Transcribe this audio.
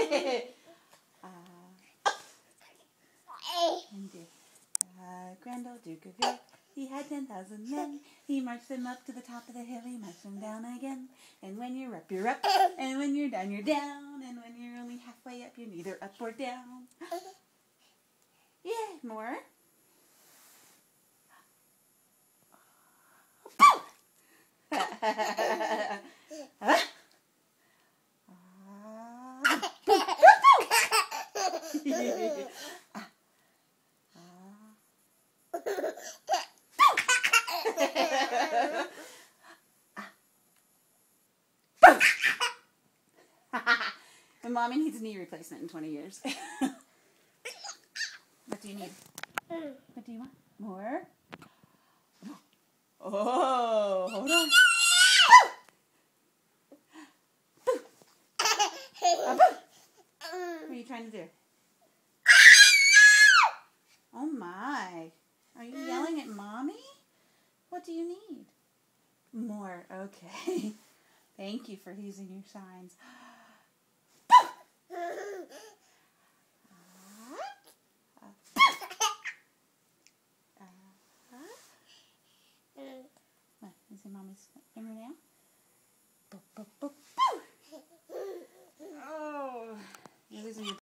And Grendel, Duke of York, he had 10,000 men. He marched them up to the top of the hill, he marched them down again. And when you're up, you're up. And when you're down, you're down. And when you're only halfway up, you're neither up or down. Yeah, more. And Mommy needs knee replacement in 20 years. What do you need? What do you want? More? Oh, hold on. What are you trying to do? Oh my. Are you yelling at Mommy? What do you need? More. Okay. Thank you for using your signs. What? Is it Mommy's finger now?